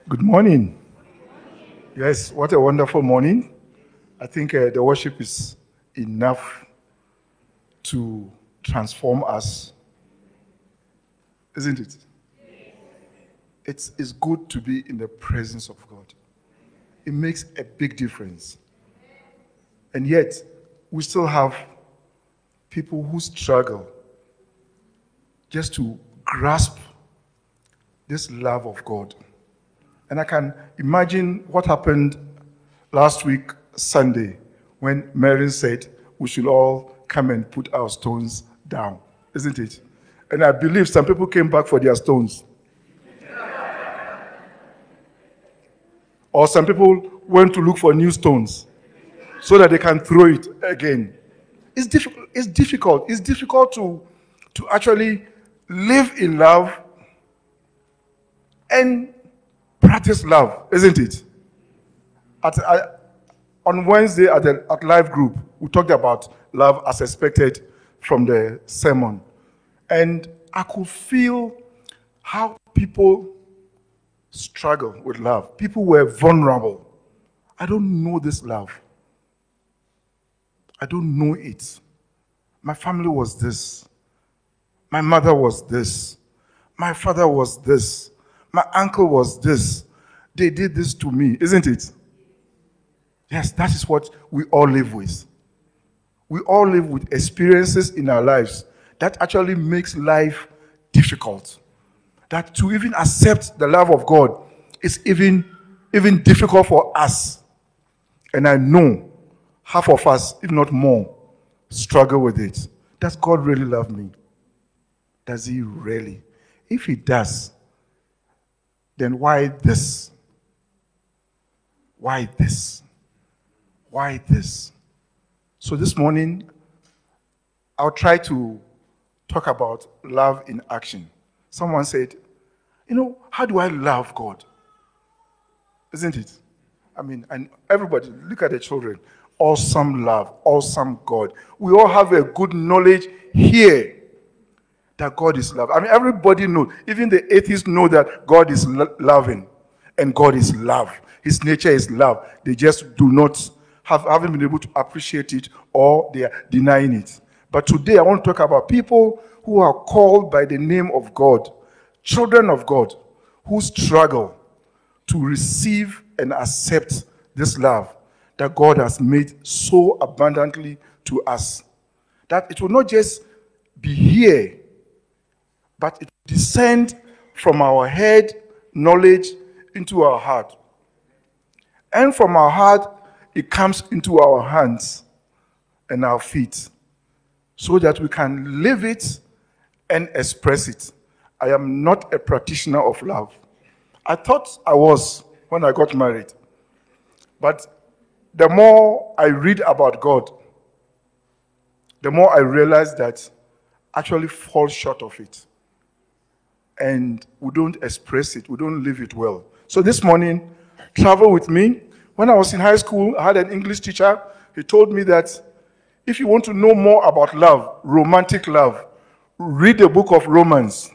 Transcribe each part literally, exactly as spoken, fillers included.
Good morning. Yes, what a wonderful morning. I think uh, the worship is enough to transform us, isn't it? It's, it's good to be in the presence of God. It makes a big difference. And yet, we still have people who struggle just to grasp this love of God. And I can imagine what happened last week, Sunday, when Mary said we should all come and put our stones down, isn't it? And I believe some people came back for their stones. Or some people went to look for new stones so that they can throw it again. It's difficult. It's difficult. It's difficult to, to actually live in love and practice love, isn't it? At, I, on Wednesday at the at Life Group, we talked about love as expected from the sermon. And I could feel how people struggle with love. People were vulnerable. I don't know this love. I don't know it. My family was this. My mother was this. My father was this. My uncle was this. They did this to me, isn't it? Yes, that is what we all live with. We all live with experiences in our lives that actually makes life difficult. That to even accept the love of God is even, even difficult for us. And I know half of us, if not more, struggle with it. Does God really love me? Does he really? If he does, then why this? Why this? Why this? So this morning, I'll try to talk about love in action. Someone said, you know, how do I love God? Isn't it? I mean, and everybody, look at the children. Awesome love, awesome God. We all have a good knowledge here that God is love. I mean, everybody knows. Even the atheists know that God is lo- loving and God is love. His nature is love. They just do not have, haven't been able to appreciate it, or they are denying it. But today I want to talk about people who are called by the name of God, children of God, who struggle to receive and accept this love that God has made so abundantly to us. That it will not just be here, but it descend from our head knowledge into our heart. And from our heart, it comes into our hands and our feet so that we can live it and express it. I am not a practitioner of love. I thought I was when I got married. But the more I read about God, the more I realize that I actually fall short of it. And we don't express it. We don't live it well. So this morning, travel with me. When I was in high school, I had an English teacher. He told me that if you want to know more about love, romantic love, read the book of Romans.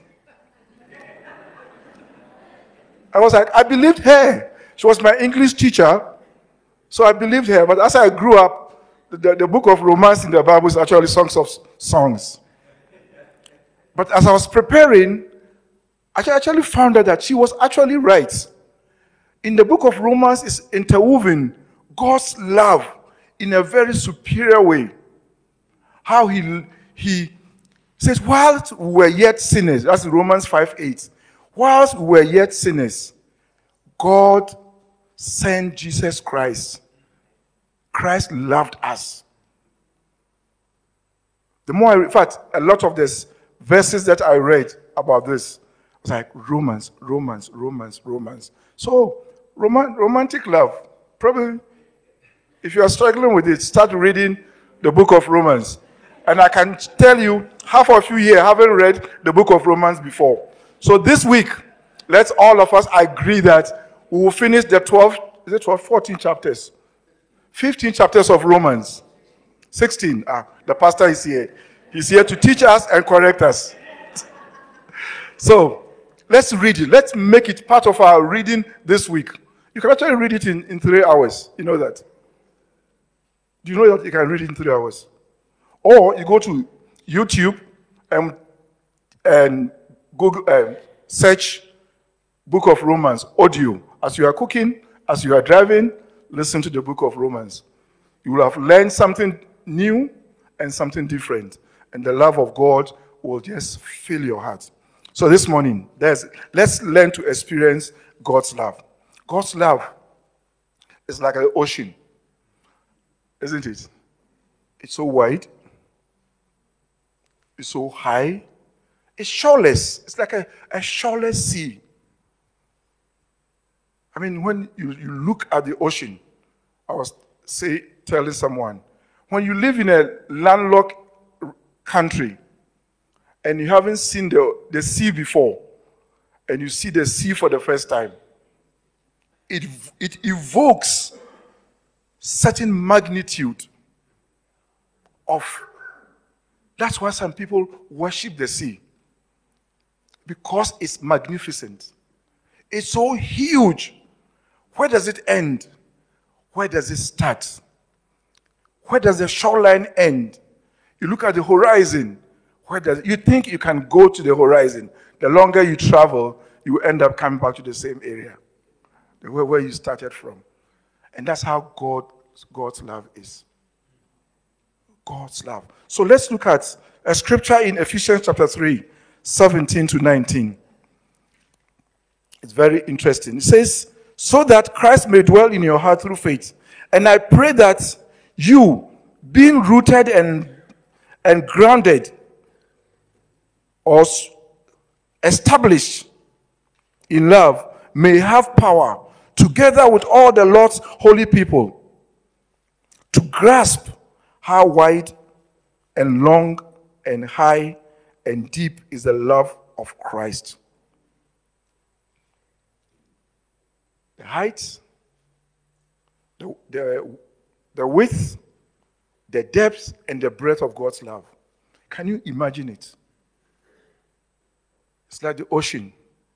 I was like, I believed her. She was my English teacher, so I believed her. But as I grew up, the, the book of Romans in the Bible is actually songs of songs. But as I was preparing, I actually found out that she was actually right. In the book of Romans is interwoven God's love in a very superior way. How he, he says, whilst we were yet sinners, that's Romans five eight. Whilst we were yet sinners, God sent Jesus Christ. Christ loved us. The more I, in fact, a lot of these verses that I read about this, it's like Romans, Romans, Romans, Romans. So, rom- romantic love. Probably, if you are struggling with it, start reading the book of Romans. And I can tell you, half of you here haven't read the book of Romans before. So this week, let's all of us agree that we will finish the twelve, is it twelve, fourteen chapters? fifteen chapters of Romans. sixteen. Ah, the pastor is here. He's here to teach us and correct us. So, let's read it. Let's make it part of our reading this week. You can actually read it in, in three hours. You know that? Do you know that you can read it in three hours? Or you go to YouTube and, and Google and search Book of Romans audio. As you are cooking, as you are driving, listen to the Book of Romans. You will have learned something new and something different. And the love of God will just fill your heart. So this morning, there's, let's learn to experience God's love. God's love is like an ocean, isn't it? It's so wide. It's so high. It's shoreless. It's like a, a shoreless sea. I mean, when you, you look at the ocean, I was say, telling someone, when you live in a landlocked country and you haven't seen the, the sea before, and you see the sea for the first time, it, it evokes certain magnitude of, that's why some people worship the sea, because it's magnificent. It's so huge. Where does it end? Where does it start? Where does the shoreline end? You look at the horizon. Where does you think you can go to the horizon? The longer you travel, you end up coming back to the same area, where, where you started from. And that's how God, God's love is. God's love. So let's look at a scripture in Ephesians chapter three, seventeen to nineteen. It's very interesting. It says, so that Christ may dwell in your heart through faith. And I pray that you, being rooted and, and grounded, or established in love, may have power, together with all the Lord's holy people, to grasp how wide and long and high and deep is the love of Christ. The height, the, the, the width, the depth, and the breadth of God's love. Can you imagine it? It's like the ocean.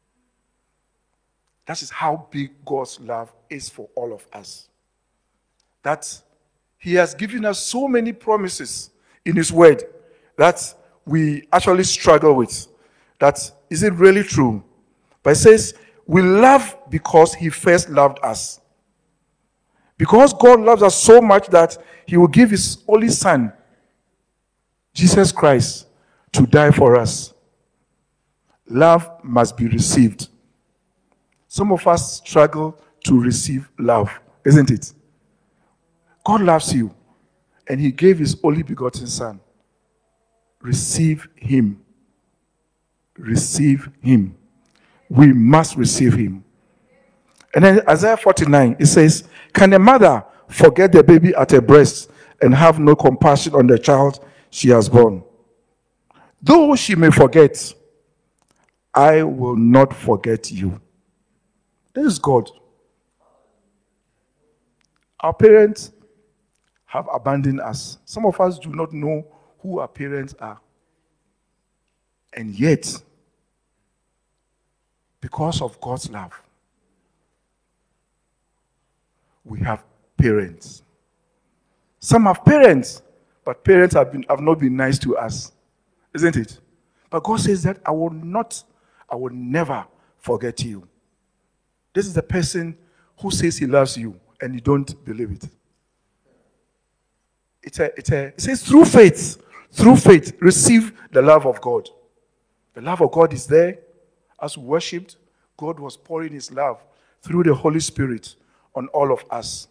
That is how big God's love is for all of us. That He has given us so many promises in His Word that we actually struggle with. That is it really true? But it says, we love because He first loved us. Because God loves us so much that He will give His only Son, Jesus Christ, to die for us. Love must be received. Some of us struggle to receive love, isn't it? God loves you, and He gave His only begotten Son. Receive Him. Receive Him. We must receive Him. And then Isaiah forty-nine, it says, can a mother forget the baby at her breast and have no compassion on the child she has born? Though she may forget, I will not forget you. This is God. Our parents have abandoned us. Some of us do not know who our parents are. And yet, because of God's love, we have parents. Some have parents, but parents have, been, have not been nice to us. Isn't it? But God says that I will not, I will never forget you. This is the person who says he loves you and you don't believe it. It's a, it's a, it says through faith, through faith, receive the love of God. The love of God is there. As we worshipped, God was pouring His love through the Holy Spirit on all of us.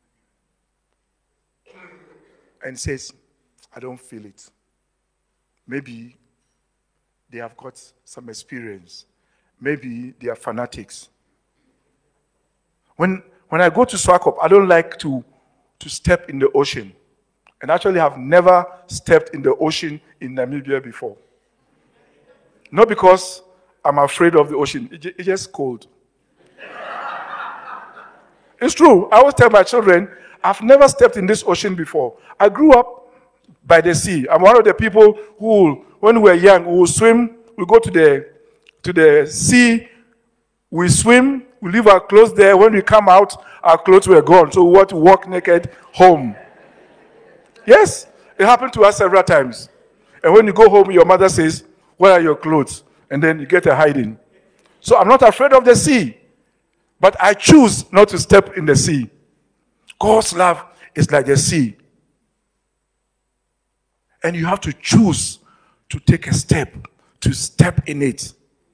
And says, I don't feel it. Maybe they have got some experience. Maybe they are fanatics. When, when I go to Swakop, I don't like to, to step in the ocean. And actually have never stepped in the ocean in Namibia before. Not because I'm afraid of the ocean. It, it's just cold. It's true. I always tell my children, I've never stepped in this ocean before. I grew up by the sea. I'm one of the people who, when we were young, we would swim, we go to the to the sea. We swim, we leave our clothes there. When we come out, our clothes were gone. So we had to walk naked home. Yes, it happened to us several times. And when you go home, your mother says, "Where are your clothes?" And then you get a hiding. So I'm not afraid of the sea, but I choose not to step in the sea. God's love is like the sea. And you have to choose to take a step, to step in it.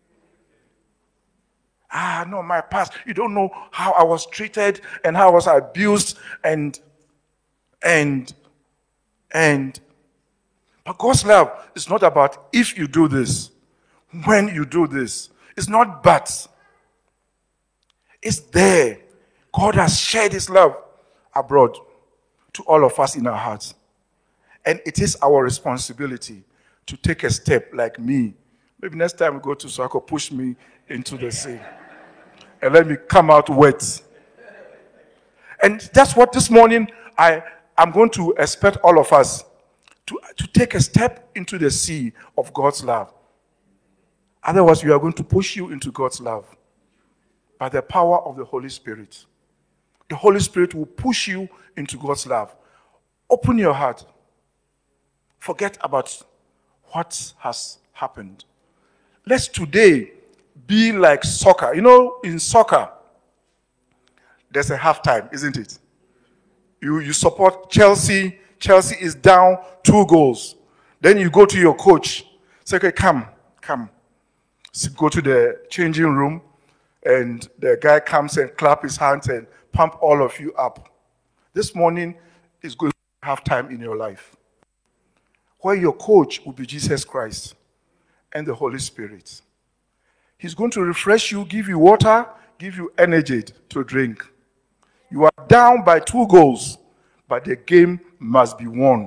Ah, no, my past. You don't know how I was treated and how I was abused and, and, and. But God's love is not about if you do this, when you do this. It's not but. It's there. God has shared his love abroad to all of us in our hearts. And it is our responsibility to take a step like me. Maybe next time we go to soccer, push me into the sea. And let me come out wet. And that's what this morning I am going to expect all of us to, to take a step into the sea of God's love. Otherwise, we are going to push you into God's love by the power of the Holy Spirit. The Holy Spirit will push you into God's love. Open your heart. Forget about what has happened. Let's today be like soccer. You know, in soccer, there's a halftime, isn't it? You, you support Chelsea. Chelsea is down two goals. Then you go to your coach. Say, okay, come, come. So go to the changing room, and the guy comes and clap his hands and pump all of you up. This morning is going to have time in your life where your coach will be Jesus Christ and the Holy Spirit. He's going to refresh you, give you water, give you energy to drink. You are down by two goals, but the game must be won.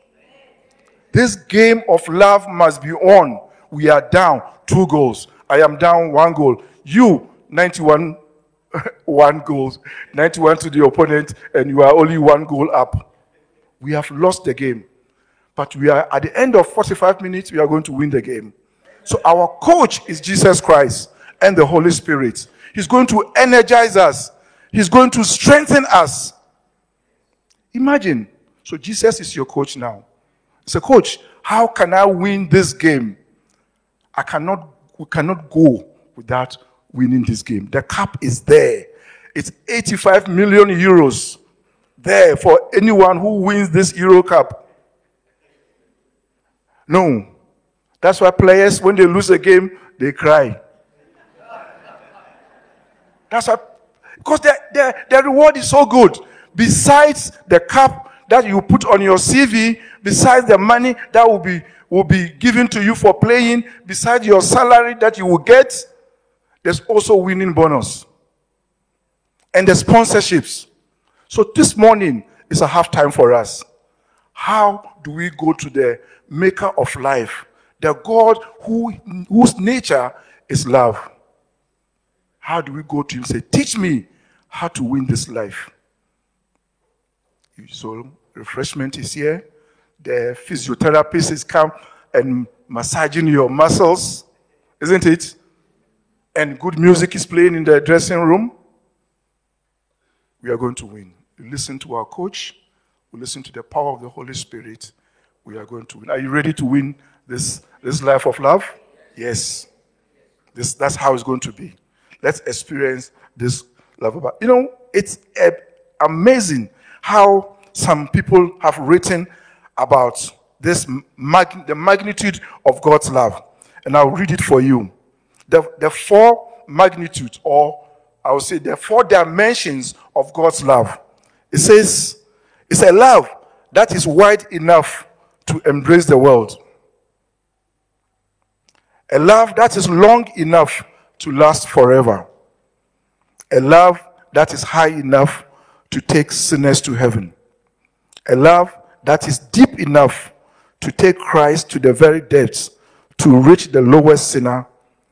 This game of love must be won. We are down two goals. I am down one goal. You, ninety-one one goals, ninety-one to the opponent, and you are only one goal up. We have lost the game. But we are at the end of forty-five minutes, we are going to win the game. So our coach is Jesus Christ and the Holy Spirit. He's going to energize us. He's going to strengthen us. Imagine. So Jesus is your coach now. So coach, how can I win this game? I cannot, we cannot go without winning this game. The cup is there. It's eighty-five million euros there for anyone who wins this Euro Cup. No. That's why players, when they lose a game, they cry. That's why, because the, the, the reward is so good. Besides the cup that you put on your C V, besides the money that will be, will be given to you for playing, besides your salary that you will get, there's also winning bonus. And the sponsorships. So this morning is a half time for us. How do we go to the maker of life? The God who, whose nature is love. How do we go to him and say, teach me how to win this life? So refreshment is here. The physiotherapist is come and massaging your muscles, isn't it? And good music is playing in the dressing room. We are going to win. We listen to our coach. We listen to the power of the Holy Spirit. We are going to win. Are you ready to win this, this life of love? Yes. This, that's how it's going to be. Let's experience this love. About, you know, it's uh, amazing how some people have written about this mag- the magnitude of God's love. And I'll read it for you. The, the four magnitudes, or I would say the four dimensions of God's love. It says, it's a love that is wide enough to embrace the world. A love that is long enough to last forever. A love that is high enough to take sinners to heaven. A love that is deep enough to take Christ to the very depths, to reach the lowest sinner.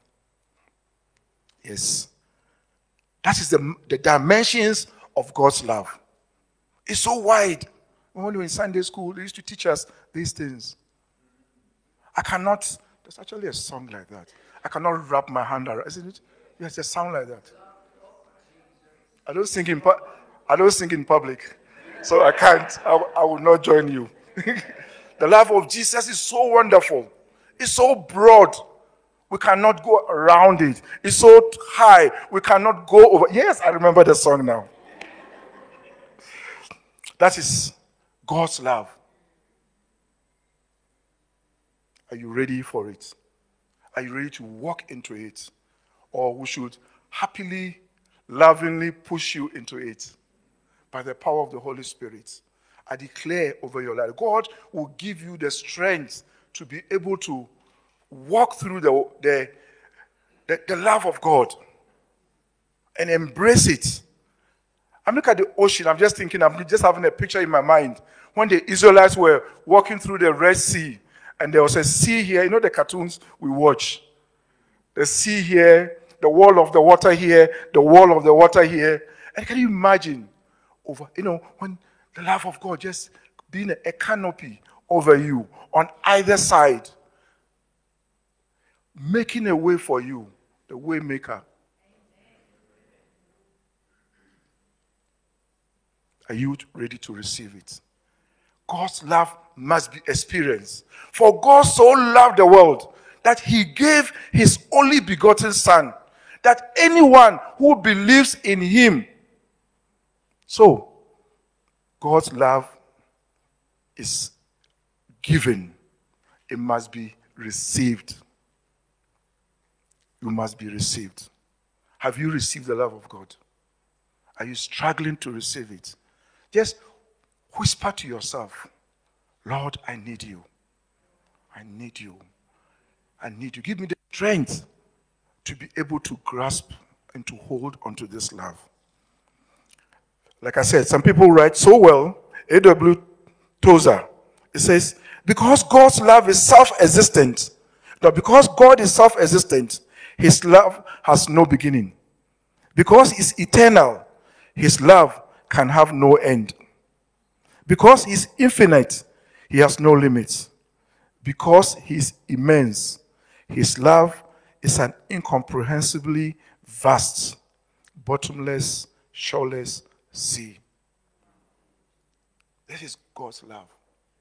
Yes. That is the, the dimensions of God's love. It's so wide. When we were in Sunday school, they used to teach us these things. I cannot, there's actually a song like that. I cannot wrap my hand around. Isn't it? Yes, a sound like that. I don't sing in pu- I don't sing in public, so I can't. I, I will not join you. The love of Jesus is so wonderful. It's so broad. We cannot go around it. It's so high. We cannot go over. Yes, I remember the song now. That is God's love. Are you ready for it? Are you ready to walk into it? Or we should happily, lovingly push you into it by the power of the Holy Spirit. I declare over your life, God will give you the strength to be able to walk through the, the, the, the love of God and embrace it. I look at the ocean, I'm just thinking, I'm just having a picture in my mind. When the Israelites were walking through the Red Sea, and there was a sea here, you know the cartoons we watch? The sea here, the wall of the water here, the wall of the water here. And can you imagine, over, you know, when the love of God just being a, a canopy over you on either side, making a way for you, the way maker. Are you ready to receive it? God's love must be experienced. For God so loved the world that he gave his only begotten Son, that anyone who believes in him. So, God's love is given. It must be received. You must be received. Have you received the love of God? Are you struggling to receive it? Just whisper to yourself, Lord, I need you. I need you. I need you. Give me the strength to be able to grasp and to hold onto this love. Like I said, some people write so well. A W Tozer. It says, because God's love is self-existent. Now, because God is self-existent, his love has no beginning. Because he's eternal, his love can have no end. Because he's infinite, he has no limits. Because he's immense, his love is an incomprehensibly vast, bottomless, shoreless sea. This is God's love.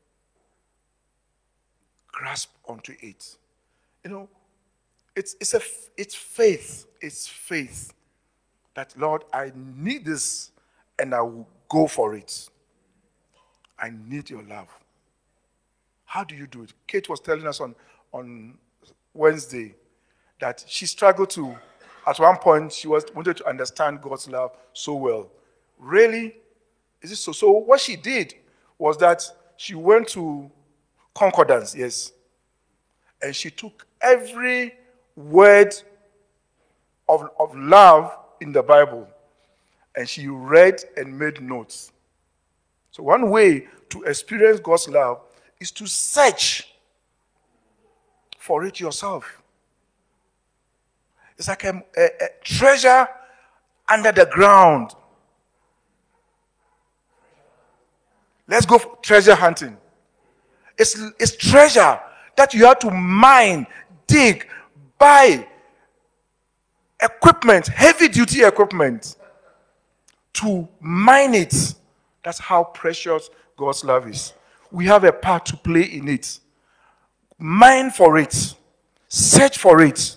Grasp onto it. You know, it's it's a it's faith. It's faith that, Lord, I need this and I will go for it. I need your love. How do you do it? Kate was telling us on, on Wednesday that she struggled to, at one point, she was wanted to understand God's love so well. Really? Is it so? So what she did was that she went to concordance, yes. And she took every word of, of love in the Bible and she read and made notes. So one way to experience God's love is to search for it yourself. It's like a, a, a treasure under the ground. Let's go for treasure hunting. It's, it's treasure that you have to mine, dig, buy equipment, heavy duty equipment to mine it. That's how precious God's love is. We have a part to play in it. Mine for it. Search for it.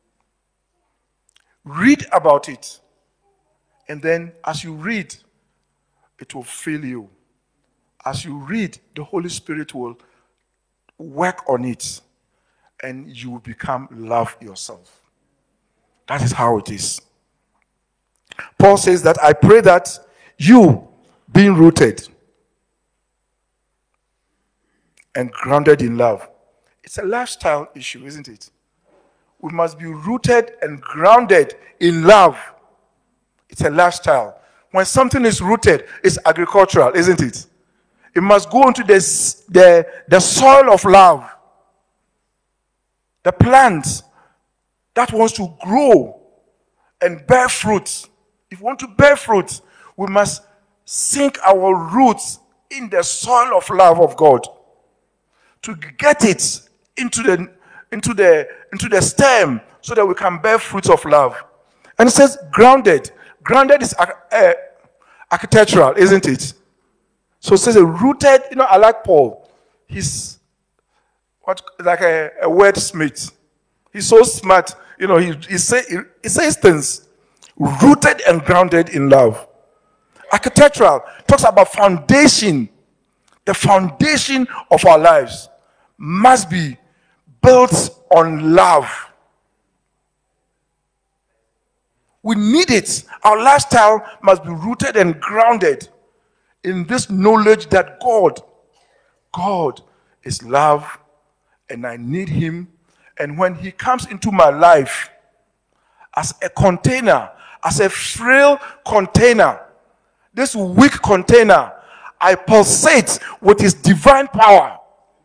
Read about it. And then as you read, it will fill you. As you read, the Holy Spirit will work on it. And you will become love yourself. That is how it is. Paul says that I pray that you, being rooted and grounded in love. It's a lifestyle issue, isn't it? We must be rooted and grounded in love. It's a lifestyle. When something is rooted, it's agricultural, isn't it? It must go into the, the, the soil of love. The plant that wants to grow and bear fruit. If we want to bear fruit, we must sink our roots in the soil of love of God to get it into the into the into the stem so that we can bear fruits of love. And it says grounded. Grounded is uh, architectural, isn't it? So it says rooted. You know, I like Paul. He's what like a, a wordsmith. He's so smart. You know, he, he, say, he, he says things rooted and grounded in love. Architectural talks about foundation. The foundation of our lives must be built on love. We need it. Our lifestyle must be rooted and grounded in this knowledge that God, God is love, and I need him. And when he comes into my life as a container, as a frail container, this weak container, I pulsate with his divine power.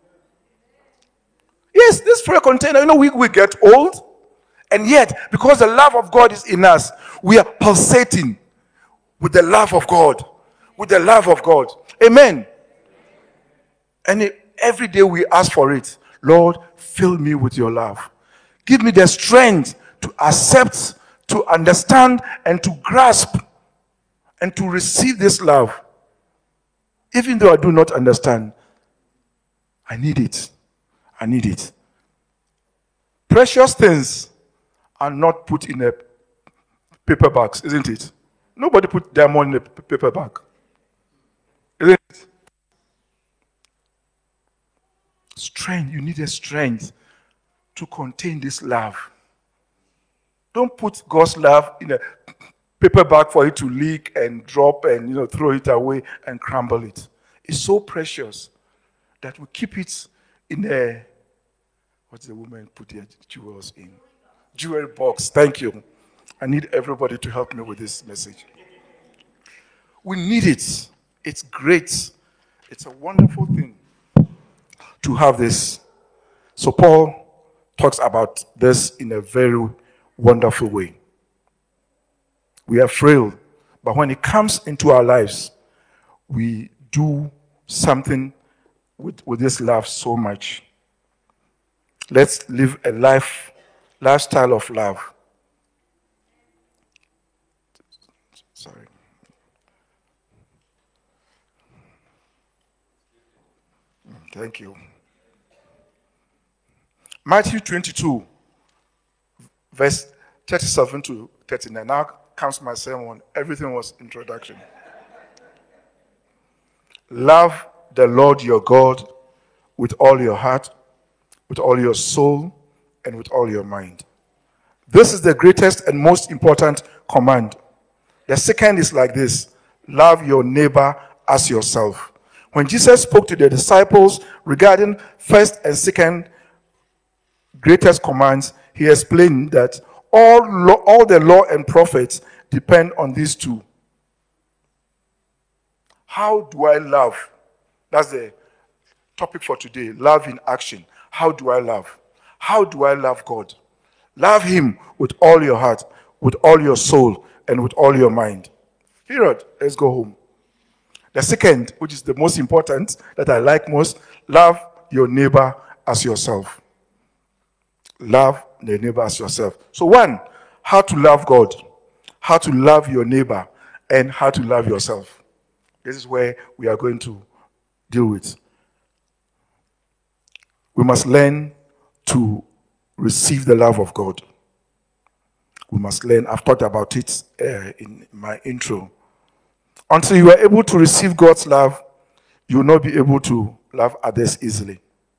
Yes, this frail container, you know, we, we get old. And yet, because the love of God is in us, we are pulsating with the love of God. With the love of God. Amen. And it, every day we ask for it. Lord, fill me with your love. Give me the strength to accept, to understand, and to grasp, and to receive this love. Even though I do not understand, I need it. I need it. Precious things are not put in a paper bags, isn't it? Nobody put diamond in a paper bag. Isn't it? Strength, you need a strength to contain this love. Don't put God's love in a paper bag for it to leak and drop and, you know, throw it away and crumble it. It's so precious that we keep it in a, what's the woman put their jewels in? Jewelry box. Thank you. I need everybody to help me with this message. We need it. It's great. It's a wonderful thing to have this. So Paul talks about this in a very wonderful way. We are frail, but when it comes into our lives, we do something with, with this love so much. Let's live a life lifestyle of love. Sorry. Thank you. Matthew twenty-two, verse thirty-seven to thirty-nine. Now comes my sermon. Everything was introduction. Love the Lord your God with all your heart, with all your soul, and with all your mind. This is the greatest and most important command. The second is like this: love your neighbor as yourself. When Jesus spoke to the disciples regarding first and second greatest commands, he explained that all, law, all the law and prophets depend on these two. How do I love? That's the topic for today. Love in action. How do I love? How do I love God? Love him with all your heart, with all your soul, and with all your mind. Period. Let's go home. The second, which is the most important, that I like most, love your neighbor as yourself. Love the neighbor as yourself. So one, how to love God, how to love your neighbor, and how to love yourself. This is where we are going to deal with. We must learn to receive the love of God. We must learn. I've talked about it uh, in my intro. Until you are able to receive God's love, you will not be able to love others easily.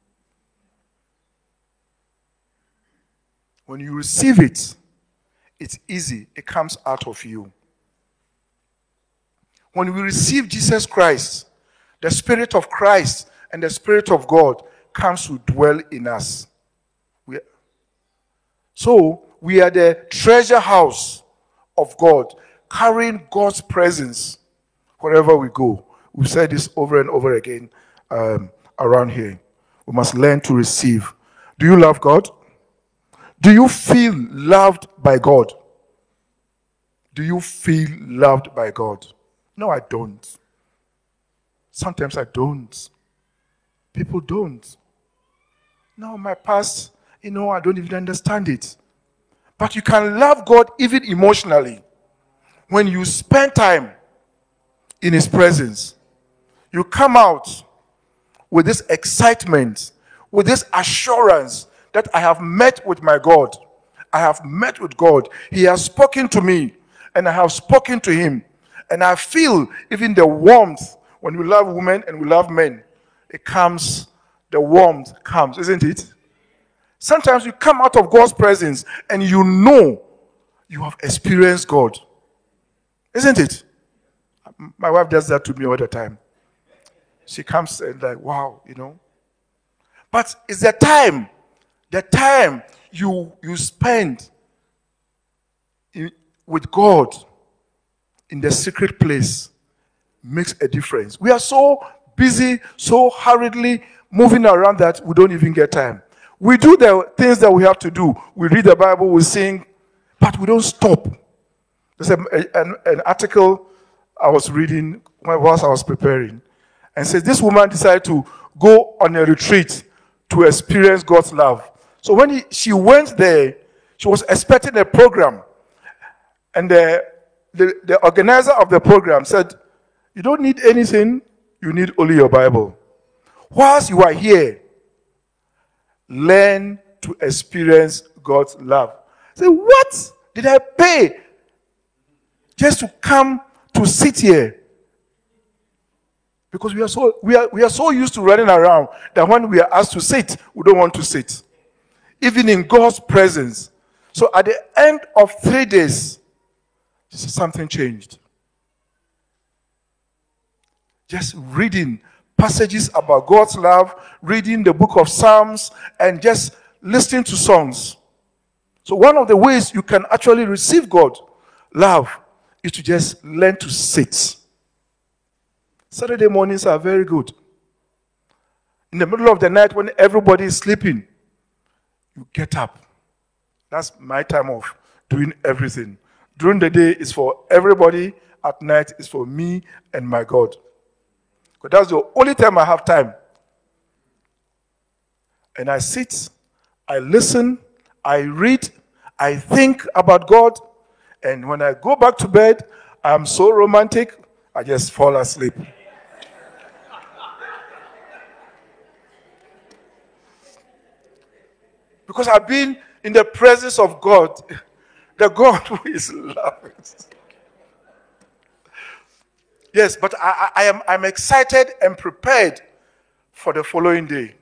When you receive it, it's easy. It comes out of you. When we receive Jesus Christ, the Spirit of Christ and the Spirit of God comes to dwell in us. We are, so, we are the treasure house of God, carrying God's presence wherever we go. We've said this over and over again um, around here. We must learn to receive. Do you love God? Do you feel loved by God? Do you feel loved by God? No, I don't. Sometimes I don't. People don't. No, my past, you know, I don't even understand it. But you can love God even emotionally when you spend time in His presence. You come out with this excitement, with this assurance that I have met with my God. I have met with God. He has spoken to me, and I have spoken to Him. And I feel even the warmth when we love women and we love men. It comes, the warmth comes, isn't it? Sometimes you come out of God's presence and you know you have experienced God. Isn't it? My wife does that to me all the time. She comes and like, wow, you know. But it's the time, the time you, you spend in, with God in the secret place makes a difference. We are so busy, so hurriedly moving around that we don't even get time. We do the things that we have to do. We read the Bible, we sing, but we don't stop. There's a, an, an article I was reading whilst I was preparing, and says this woman decided to go on a retreat to experience God's love. So when he, she went there, she was expecting a program, and the, the, the organizer of the program said, you don't need anything, you need only your Bible. Whilst you are here, learn to experience God's love. Say, what did I pay just to come to sit here? Because we are so we are we are so used to running around that when we are asked to sit, we don't want to sit. Even in God's presence. So at the end of three days, something changed. Just reading passages about God's love, reading the book of Psalms, and just listening to songs. So one of the ways you can actually receive God's love is to just learn to sit. Saturday mornings are very good. In the middle of the night when everybody is sleeping, you get up. That's my time of doing everything. During the day is for everybody. At night is for me and my God. Because that's the only time I have time. And I sit, I listen, I read, I think about God. And when I go back to bed, I'm so romantic, I just fall asleep. Because I've been in the presence of God, the God who is love. Yes, but I, I am I'm excited and prepared for the following day.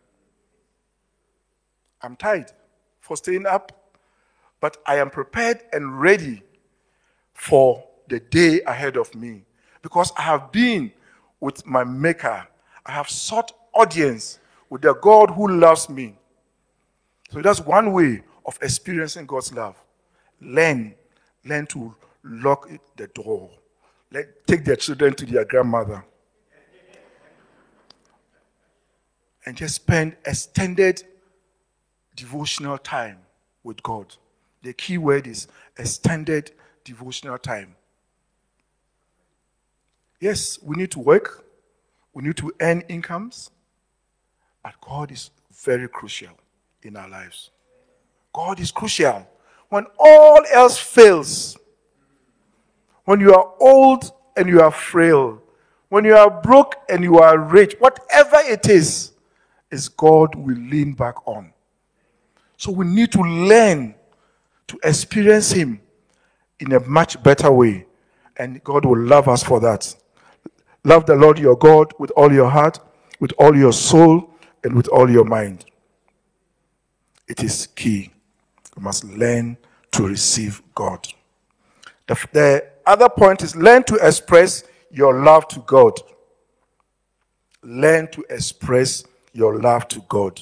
I'm tired for staying up, but I am prepared and ready for the day ahead of me. Because I have been with my Maker. I have sought audience with the God who loves me. So that's one way of experiencing God's love. Learn, learn to lock the door. Let, take their children to their grandmother. And just spend extended devotional time with God. The key word is extended devotional time. Yes, we need to work. We need to earn incomes. But God is very crucial in our lives. God is crucial. When all else fails, when you are old and you are frail, when you are broke and you are rich, whatever it is, is God will lean back on. So we need to learn to experience Him in a much better way. And God will love us for that. Love the Lord your God with all your heart, with all your soul, and with all your mind. It is key. You must learn to receive God. The, the other point is learn to express your love to God. Learn to express your love to God.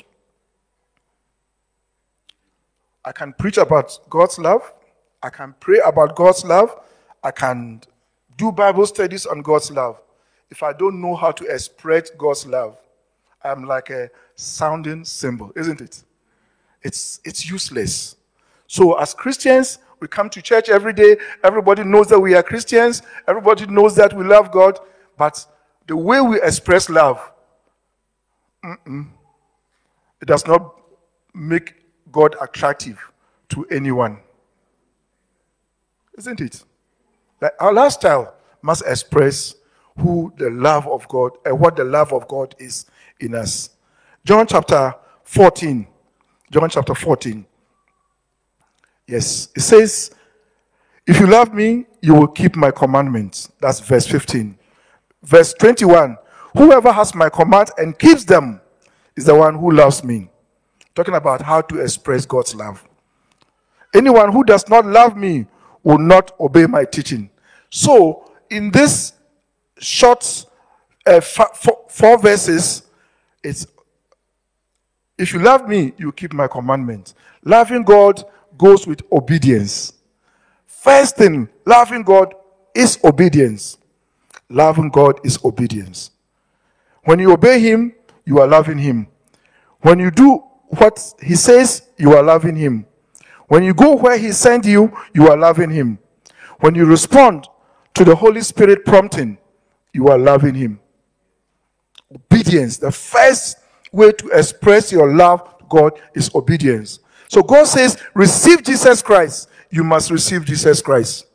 I can preach about God's love. I can pray about God's love. I can do Bible studies on God's love. If I don't know how to express God's love, I'm like a sounding cymbal, isn't it? It's, it's useless. So as Christians, we come to church every day. Everybody knows that we are Christians. Everybody knows that we love God. But the way we express love, mm-mm, it does not make God attractive to anyone. Isn't it? Like our lifestyle must express who the love of God and what the love of God is in us. John chapter fourteen. John chapter fourteen. Yes, it says, if you love me, you will keep my commandments. That's verse fifteen. Verse twenty-one. Whoever has my command and keeps them is the one who loves me. Talking about how to express God's love. Anyone who does not love me will not obey my teaching. So, in this short uh, four, four verses, it's, if you love me, you keep my commandments. Loving God goes with obedience. First thing, loving God is obedience. Loving God is obedience. When you obey him, you are loving him. When you do what he says, you are loving him. When you go where he sent you, you are loving him. When you respond to the Holy Spirit prompting, you are loving him. Obedience. The first way to express your love to God is obedience. So God says, receive Jesus Christ. You must receive Jesus Christ.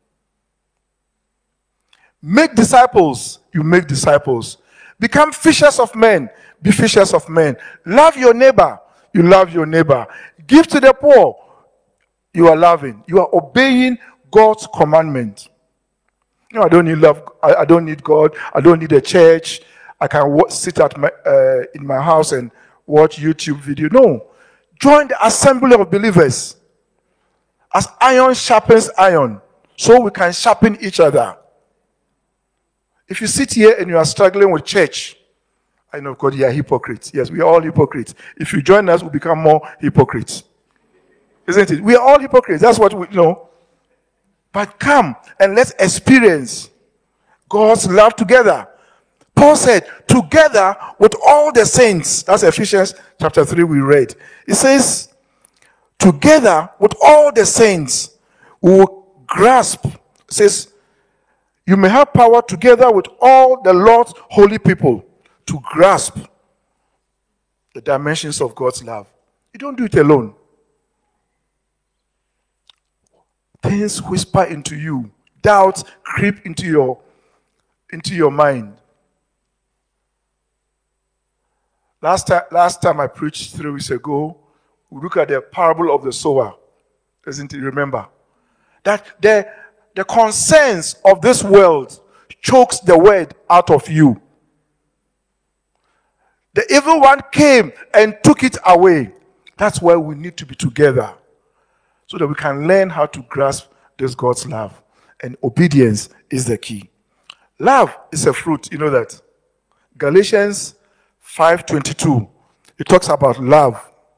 Make disciples. You make disciples. Become fishers of men. Be fishers of men. Love your neighbor. You love your neighbor. Give to the poor. You are loving. You are obeying God's commandment. You know, I don't need love. I, I don't need God. I don't need a church. I can w- sit at my uh, in my house and watch YouTube video. No. Join the assembly of believers. As iron sharpens iron, so we can sharpen each other. If you sit here and you are struggling with church, I know, God, you are hypocrites. Yes, we are all hypocrites. If you join us, we become more hypocrites. Isn't it? We are all hypocrites. That's what we know. But come and let's experience God's love together. Paul said, together with all the saints. That's Ephesians chapter three we read. It says, together with all the saints, we will grasp. It says, you may have power together with all the Lord's holy people to grasp the dimensions of God's love. You don't do it alone. Things whisper into you. Doubts creep into your, into your mind. Last time, last time I preached three weeks ago, we look at the parable of the sower. Doesn't you remember? That the, the concerns of this world chokes the word out of you. The evil one came and took it away. That's why we need to be together, so that we can learn how to grasp this God's love. And obedience is the key. Love is a fruit, you know that. Galatians five twenty-two, it talks about love.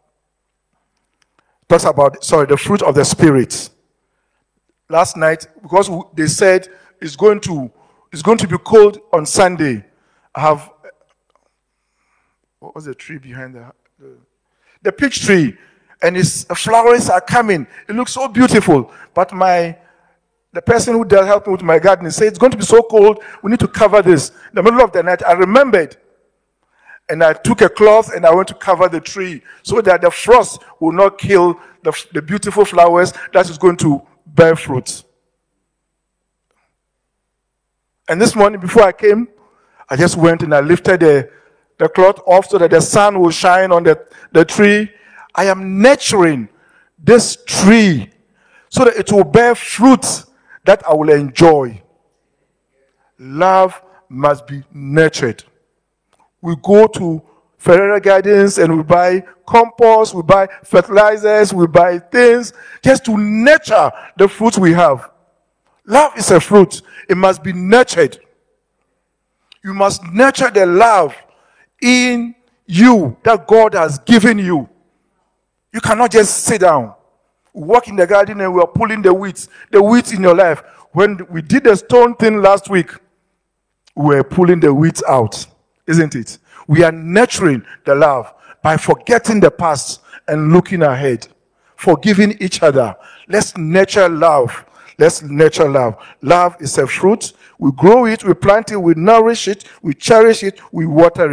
It talks about, sorry, the fruit of the Spirit. Last night, because they said it's going to, it's going to be cold on Sunday, I have, what was the tree behind the, the, the peach tree, and its flowers are coming. It looks so beautiful, but my, the person who does help me with my gardening said it's going to be so cold, we need to cover this. In the middle of the night, I remembered, and I took a cloth and I went to cover the tree so that the frost will not kill the, the beautiful flowers that is going to bear fruit. And this morning before I came, I just went and I lifted the, the cloth off so that the sun will shine on the, the tree. I am nurturing this tree so that it will bear fruit that I will enjoy. Love must be nurtured. We go to Ferreira Gardens and we buy compost, we buy fertilizers, we buy things just to nurture the fruit we have. Love is a fruit. It must be nurtured. You must nurture the love in you that God has given you. You cannot just sit down. We walk in the garden and we are pulling the weeds, the weeds in your life. When we did the stone thing last week, we were pulling the weeds out. Isn't it? We are nurturing the love by forgetting the past and looking ahead. Forgiving each other. Let's nurture love. Let's nurture love. Love is a fruit. We grow it, we plant it, we nourish it, we cherish it, we water it.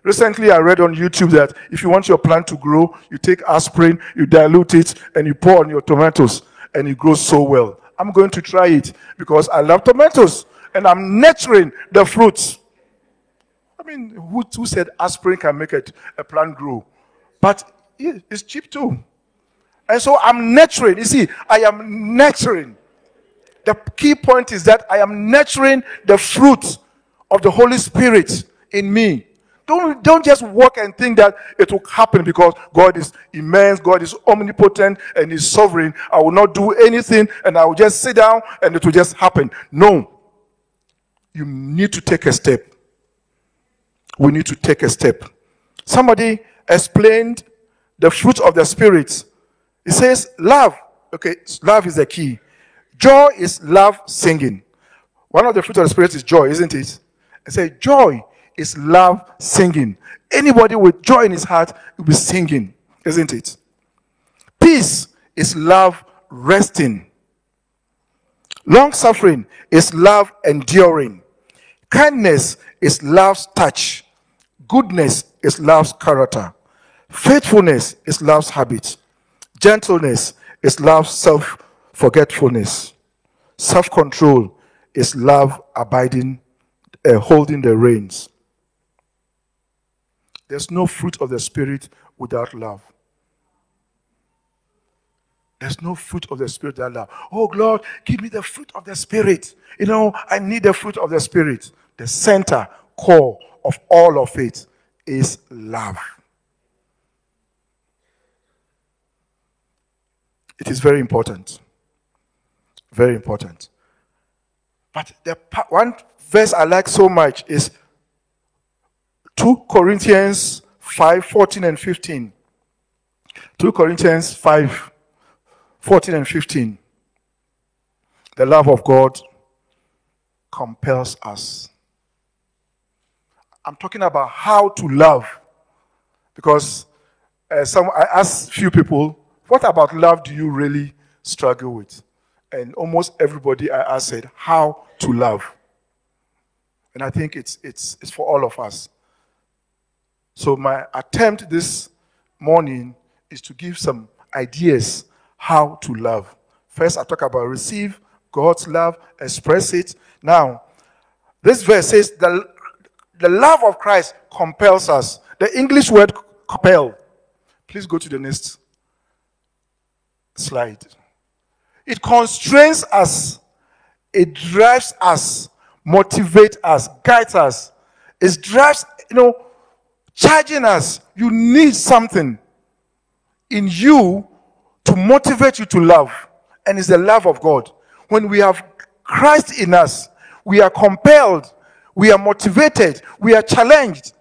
Recently, I read on YouTube that if you want your plant to grow, you take aspirin, you dilute it, and you pour on your tomatoes, and it grows so well. I'm going to try it because I love tomatoes, and I'm nurturing the fruits. I mean, who, who said aspirin can make a, a plant grow? But it's cheap too. And so I'm nurturing. You see, I am nurturing. The key point is that I am nurturing the fruit of the Holy Spirit in me. Don't, don't just walk and think that it will happen because God is immense, God is omnipotent, and is sovereign. I will not do anything, and I will just sit down, and it will just happen. No. You need to take a step. We need to take a step. Somebody explained the fruit of the Spirit. It says love. Okay, love is the key. Joy is love singing. One of the fruits of the Spirit is joy, isn't it? It says joy is love singing. Anybody with joy in his heart will be singing, isn't it? Peace is love resting. Long suffering is love enduring. Kindness is love's touch. Goodness is love's character. Faithfulness is love's habit. Gentleness is love's self-forgetfulness. Self-control is love abiding, uh, holding the reins. There's no fruit of the Spirit without love. There's no fruit of the Spirit without love. Oh, Lord, give me the fruit of the Spirit. You know, I need the fruit of the Spirit. The center, core of all of it is love. It is very important. Very important. But the one verse I like so much is two Corinthians five, fourteen and fifteen. two Corinthians five, fourteen and fifteen. The love of God compels us. I'm talking about how to love. Because uh, some, I asked few people, what about love do you really struggle with? And almost everybody I asked said, how to love. And I think it's, it's, it's for all of us. So my attempt this morning is to give some ideas how to love. First, I talk about receive God's love, express it. Now, this verse says the, the love of Christ compels us. The English word compel. Please go to the next slide. It constrains us. It drives us, motivates us, guides us. It drives, you know, charging us. You need something in you to motivate you to love. And it's the love of God. When we have Christ in us, we are compelled, we are motivated, we are challenged.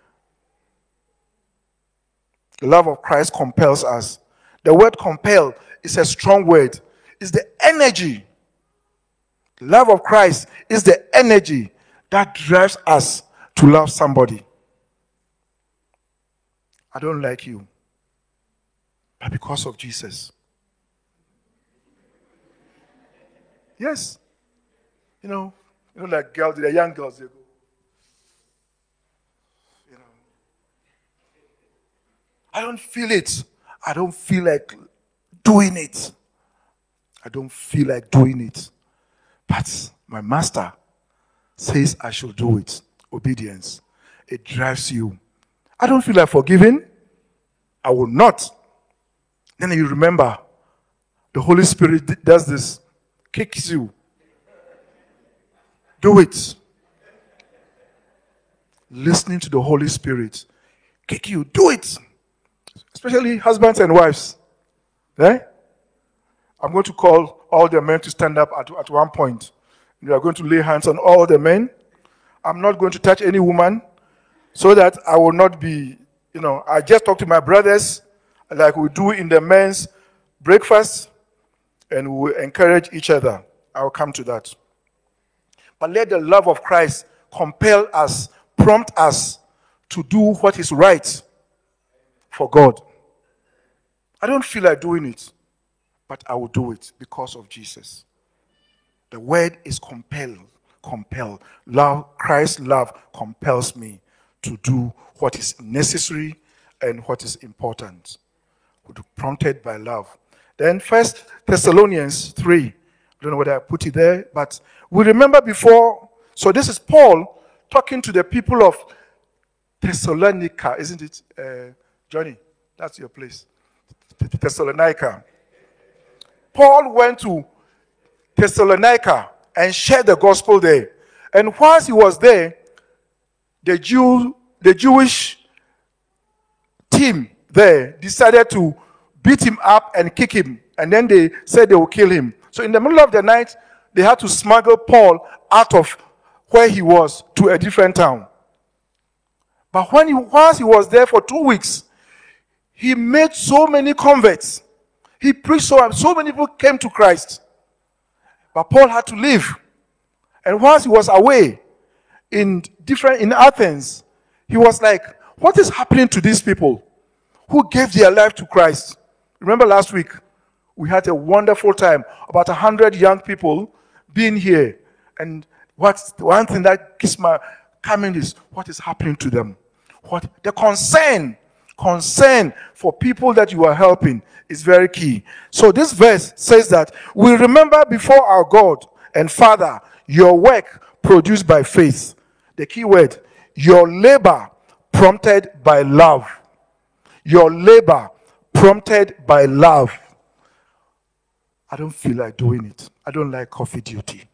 The love of Christ compels us. The word compel is a strong word. It's the energy. The love of Christ is the energy that drives us to love somebody. I don't like you, but because of Jesus. Yes. You know, you know, like girls, the young girls, they go, you know, I don't feel it. I don't feel like doing it. I don't feel like doing it. But my master says I should do it. Obedience. It drives you. I don't feel like forgiving. I will not. Then you remember, the Holy Spirit does this. Kicks you. Do it. Listening to the Holy Spirit. Kick you. Do it. Especially husbands and wives. Eh? I'm going to call all the men to stand up at, at one point. We are going to lay hands on all the men. I'm not going to touch any woman so that I will not be, you know, I just talk to my brothers like we do in the men's breakfast, and we will encourage each other. I will come to that. But let the love of Christ compel us, prompt us to do what is right for God. I don't feel like doing it, but I will do it because of Jesus. The word is compel, compel. Love, Christ's love compels me to do what is necessary and what is important. We're prompted by love. Then First Thessalonians three. I don't know whether I put it there, but we remember before. So this is Paul talking to the people of Thessalonica, isn't it, uh, Johnny? That's your place. Thessalonica. Paul went to Thessalonica and shared the gospel there. And whilst he was there, the Jew, the Jewish team there decided to beat him up and kick him. And then they said they will kill him. So in the middle of the night, they had to smuggle Paul out of where he was to a different town. But when he, whilst he was there for two weeks, he made so many converts. He preached so, so many people came to Christ. But Paul had to leave. And whilst he was away in different in Athens, he was like, what is happening to these people who gave their life to Christ? Remember last week, we had a wonderful time, about a hundred young people being here. And what's the one thing that keeps my coming is what is happening to them. What the concern, concern for people that you are helping is very key. So this verse says that we remember before our God and Father your work produced by faith. The key word, your labor prompted by love. Your labor prompted by love. I don't feel like doing it. I don't like coffee duty.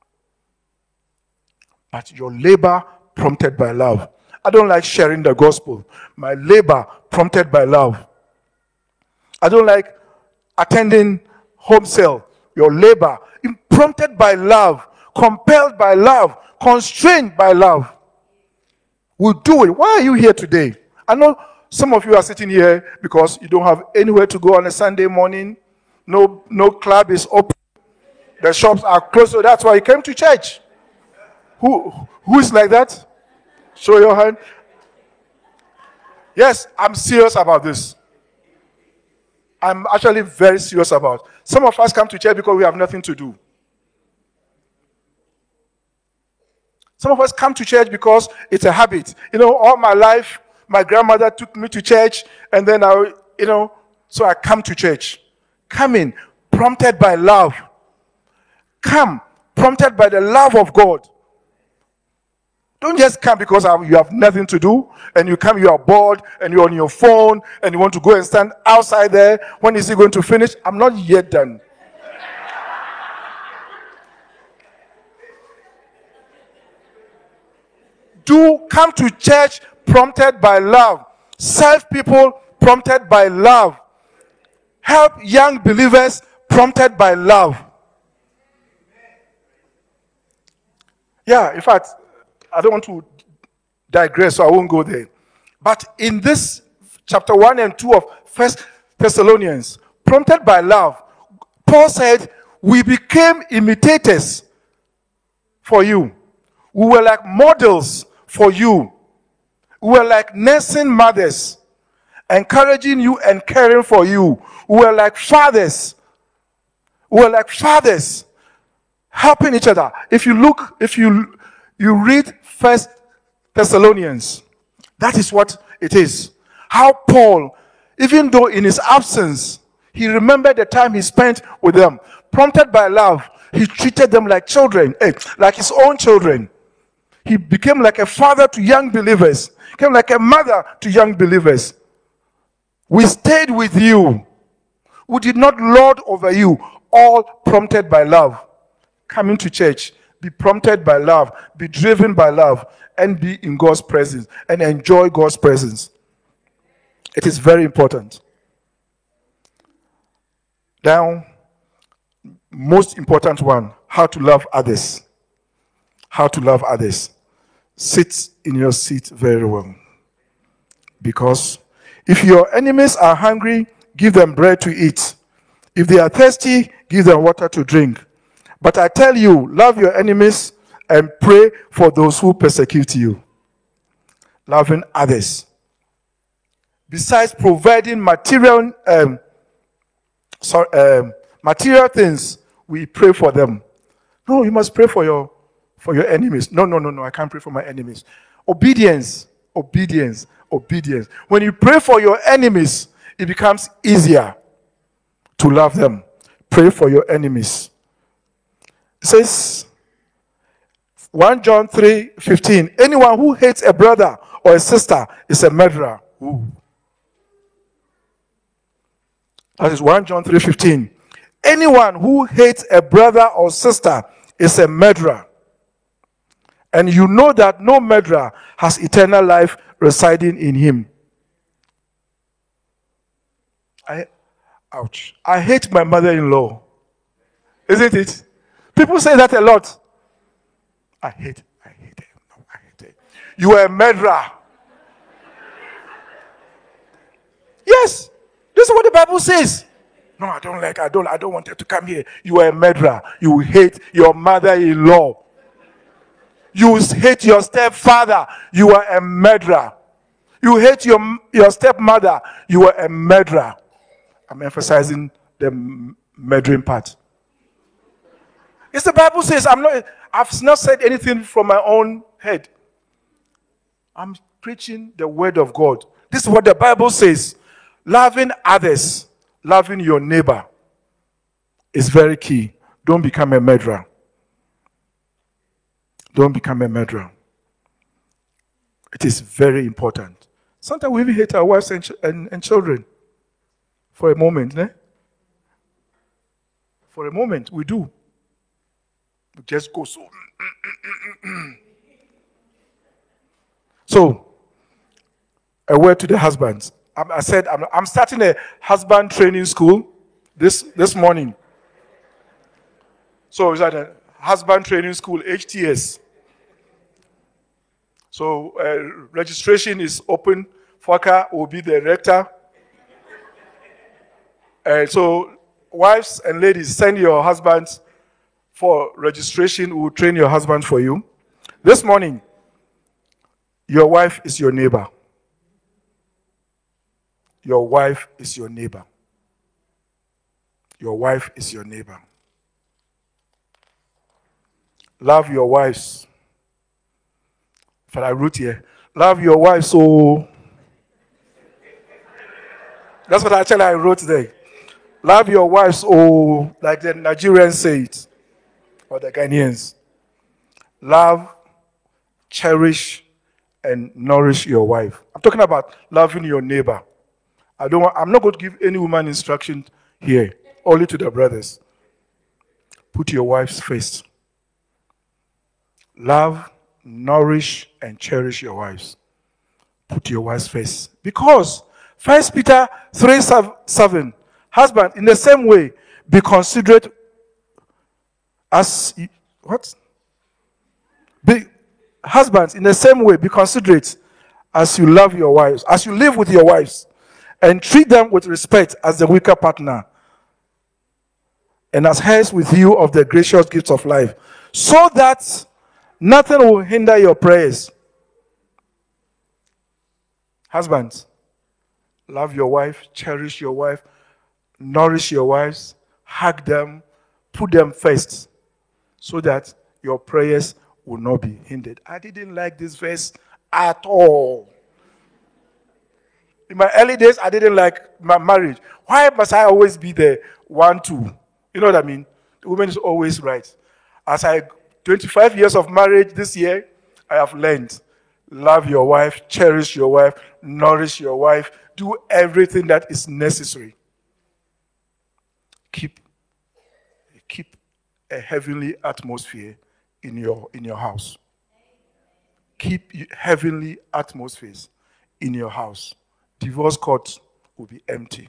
But your labor prompted by love. I don't like sharing the gospel. My labor prompted by love. I don't like attending home cell. Your labor prompted by love, compelled by love, constrained by love. We'll do it. Why are you here today? I know some of you are sitting here because you don't have anywhere to go on a Sunday morning. No, no club is open. The shops are closed, so that's why you came to church. Who, who is like that? Show your hand. Yes, I'm serious about this. I'm actually very serious about it. Some of us come to church because we have nothing to do. Some of us come to church because it's a habit. You know, all my life, my grandmother took me to church, and then I, you know, so I come to church. Coming, prompted by love. Come, prompted by the love of God. Don't just come because you have nothing to do, and you come, you are bored, and you're on your phone, and you want to go and stand outside there. When is he going to finish? I'm not yet done. Do come to church prompted by love. Serve people prompted by love. Help young believers prompted by love. Yeah, in fact, I don't want to digress, so I won't go there. But in this chapter one and two of First Thessalonians, prompted by love, Paul said, we became imitators for you. We were like models for you. We were like nursing mothers, encouraging you and caring for you. We were like fathers. We were like fathers, helping each other. If you look, if you you read First Thessalonians, that is what it is. How Paul, even though in his absence, he remembered the time he spent with them. Prompted by love, he treated them like children, eh, like his own children. He became like a father to young believers, became like a mother to young believers. We stayed with you. We did not lord over you, all prompted by love. Coming to church, be prompted by love, be driven by love, and be in God's presence, and enjoy God's presence. It is very important. Now, most important one, how to love others. How to love others. Sit in your seat very well. Because if your enemies are hungry, give them bread to eat. If they are thirsty, give them water to drink. But I tell you, love your enemies and pray for those who persecute you. Loving others. Besides providing material, um, sorry, um, material things, we pray for them. No, you must pray for your for your enemies. No, no, no, no, I can't pray for my enemies. Obedience Obedience. Obedience. When you pray for your enemies, it becomes easier to love them. Pray for your enemies. It says, First John three fifteen, anyone who hates a brother or a sister is a murderer. Ooh. That is First John three fifteen. Anyone who hates a brother or sister is a murderer. And you know that no murderer has eternal life residing in him. I, ouch. I hate my mother-in-law. Isn't it? People say that a lot. I hate, I hate it. No, I hate it. You are a murderer. Yes. This is what the Bible says. No, I don't like, I don't, I don't want her to come here. You are a murderer. You hate your mother-in-law. You hate your stepfather. You are a murderer. You hate your, your stepmother. You are a murderer. I'm emphasizing the murdering part. Yes, the Bible says, I'm not, I've not said anything from my own head. I'm preaching the word of God. This is what the Bible says. Loving others, loving your neighbor is very key. Don't become a murderer. Don't become a murderer. It is very important. Sometimes we even hate our wives and, ch- and, and children. For a moment, eh? For a moment, we do. We just go so. So, a word to the husbands. I, I said I'm, I'm starting a husband training school this, this morning. So, it's at a husband training school, H T S. So, uh, registration is open. Faka will be the rector. Uh, so, wives and ladies, send your husbands for registration. We will train your husband for you. This morning, your wife is your neighbor. Your wife is your neighbor. Your wife is your neighbor. Love your wives. But I wrote here, love your wife so. That's what actually I wrote there. Love your wives, oh, like the Nigerians say it, or the Ghanaians. Love, cherish, and nourish your wife. I'm talking about loving your neighbor. I don't want, I'm not going to give any woman instruction here, only to the brothers. Put your wives first. Love, nourish, and cherish your wives. Put your wives first. Because First Peter three seven, husband, in the same way, be considerate as, what? Be, husbands, in the same way, be considerate as you love your wives, as you live with your wives, and treat them with respect as the weaker partner, and as heirs with you of the gracious gifts of life, so that nothing will hinder your prayers. Husbands, love your wife, cherish your wife, nourish your wives, hug them, put them first, so that your prayers will not be hindered. I didn't like this verse at all. In my early days, I didn't like my marriage. Why must I always be the one to? You know what I mean? The woman is always right. As I, twenty-five years of marriage this year, I have learned. Love your wife, cherish your wife, nourish your wife, do everything that is necessary. Keep, keep a heavenly atmosphere in your, in your house. Keep heavenly atmospheres in your house. Divorce court will be empty.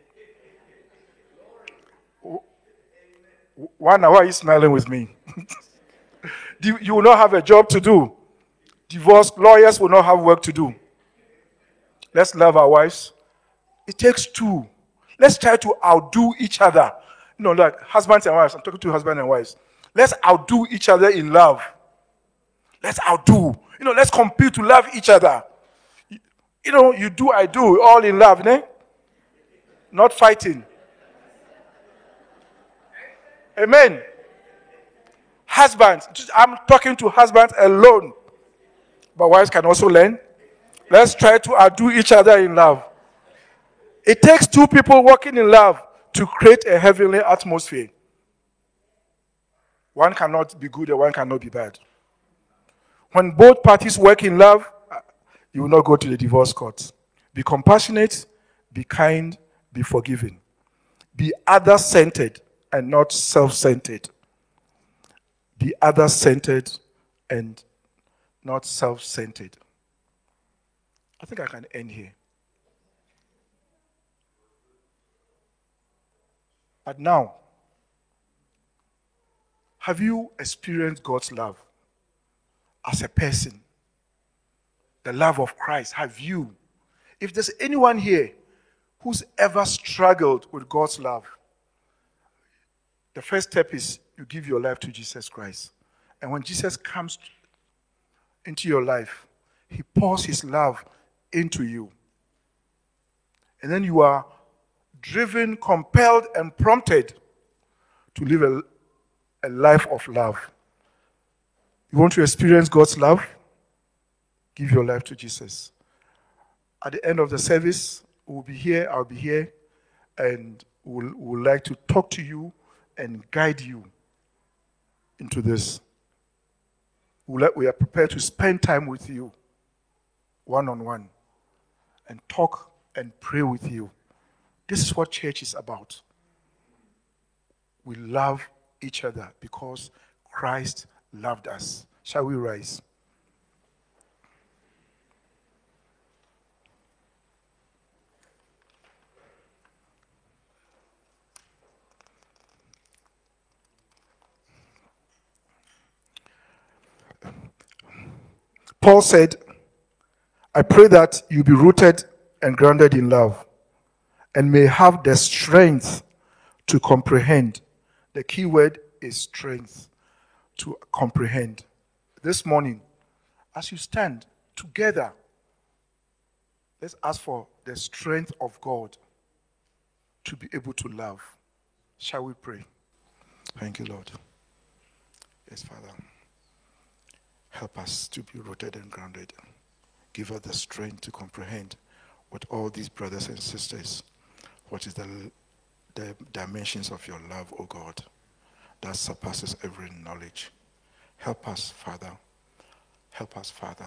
One hour, why are you smiling with me? You will not have a job to do. Divorce lawyers will not have work to do. Let's love our wives. It takes two. Let's try to outdo each other. You know, like husbands and wives. I'm talking to husbands and wives. Let's outdo each other in love. Let's outdo. You know, let's compete to love each other. You know, you do, I do, all in love, né? Not fighting. Amen. Husbands, I'm talking to husbands alone. But wives can also learn. Let's try to outdo each other in love. It takes two people working in love to create a heavenly atmosphere. One cannot be good and one cannot be bad. When both parties work in love, you will not go to the divorce court. Be compassionate, be kind, be forgiving. Be other-centered and not self-centered. Be other-centered and not self-centered. I think I can end here. But now, have you experienced God's love as a person? The love of Christ, have you? If there's anyone here who's ever struggled with God's love, the first step is you give your life to Jesus Christ. And when Jesus comes into your life, he pours his love into you. And then you are driven, compelled, and prompted to live a, a life of love. You want to experience God's love? Give your life to Jesus. At the end of the service, we'll be here, I'll be here, and we'll, we'll like to talk to you and guide you into this. We'll like, we are prepared to spend time with you, one-on-one, and talk and pray with you. This is what church is about. We love each other because Christ loved us. Shall we rise? Paul said, I pray that you be rooted and grounded in love and may have the strength to comprehend. The key word is strength, to comprehend. This morning, as you stand together, let's ask for the strength of God to be able to love. Shall we pray? Thank you, Lord. Yes, Father. Help us to be rooted and grounded. Give us the strength to comprehend with all these brothers and sisters what is the, the dimensions of your love, O God, that surpasses every knowledge. Help us, Father. Help us, Father.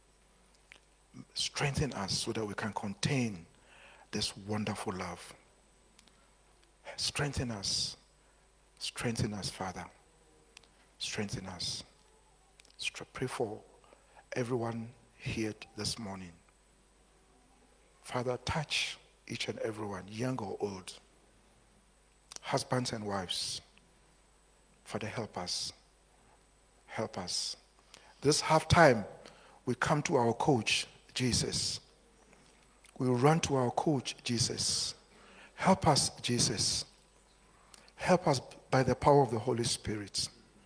Strengthen us so that we can contain this wonderful love. Strengthen us. Strengthen us, Father. Strengthen us. Pray for everyone here this morning. Father, touch each and everyone, young or old, husbands and wives. Father, help us. Help us. This half time, we come to our coach, Jesus. We run to our coach, Jesus. Help us, Jesus. Help us by the power of the Holy Spirit.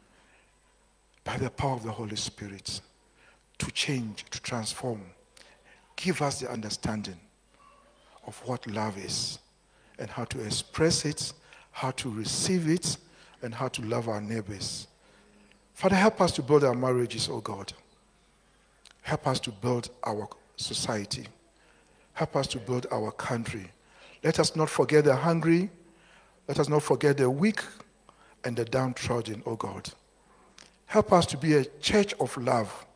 By the power of the Holy Spirit, to change, to transform. Give us the understanding of what love is and how to express it, how to receive it, and how to love our neighbors. Father, help us to build our marriages, oh God. Help us to build our society. Help us to build our country. Let us not forget the hungry. Let us not forget the weak and the downtrodden, oh God. Help us to be a church of love.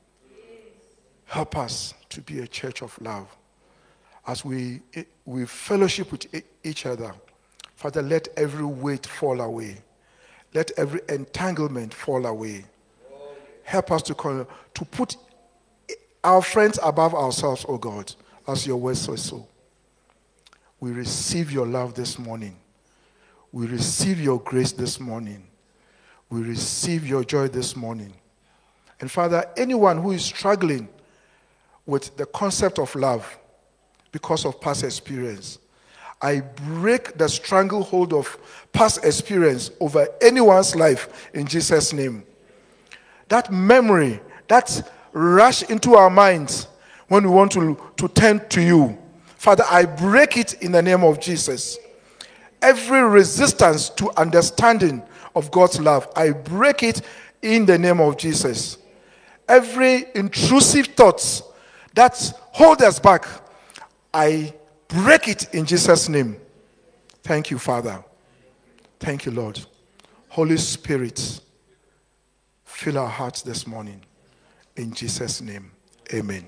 Help us to be a church of love. As we, we fellowship with each other, Father, let every weight fall away. Let every entanglement fall away. Help us to, to put our friends above ourselves, oh God, as your word says so. We receive your love this morning. We receive your grace this morning. We receive your joy this morning. And Father, anyone who is struggling with the concept of love because of past experience, I break the stranglehold of past experience over anyone's life in Jesus' name. That memory, that rush into our minds when we want to, to turn to you, Father, I break it in the name of Jesus. Every resistance to understanding of God's love, I break it in the name of Jesus. Every intrusive thoughts that hold us back, I break it in Jesus' name. Thank you, Father. Thank you, Lord. Holy Spirit, fill our hearts this morning. In Jesus' name, amen.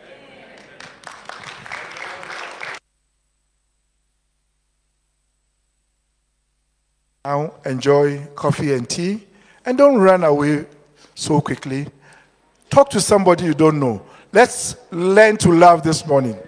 Now enjoy coffee and tea, and don't run away so quickly. Talk to somebody you don't know. Let's learn to love this morning.